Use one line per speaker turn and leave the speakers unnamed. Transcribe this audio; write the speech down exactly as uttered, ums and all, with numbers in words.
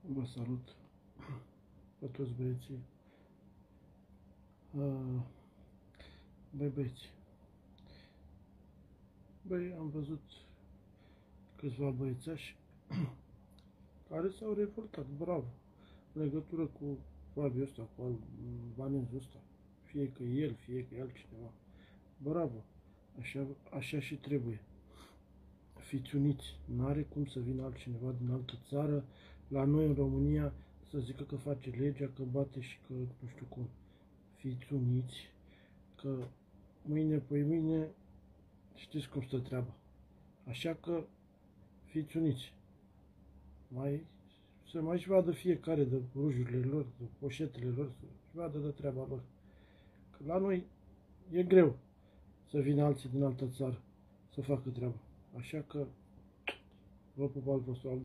Vă salut pe toți băieții. Uh, Băi băieți, băi, am văzut câțiva băiețași care s-au revoltat, bravo, în legătură cu Fabio ăsta, cu Vanezul ăsta, fie că e el, fie că e altcineva. Bravo, așa, așa și trebuie. Fiți uniți, n-are cum să vină altcineva din altă țară la noi în România să zică că face legea, că bate și că nu știu cum. Fiți uniți, că mâine, păi mâine, știți cum stă treaba. Așa că fiți uniți. Mai, să mai și vadă fiecare de rujurile lor, de poșetele lor, să vadă de treaba lor. Că la noi e greu să vină alții din altă țară să facă treaba. Așa că vă pup al vostru al